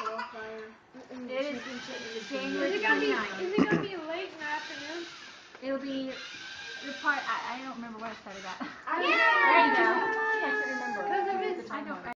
It is January 29th. Is it going to be late in the afternoon? It'll be the part, I don't remember what I started at. Yeah! There you go.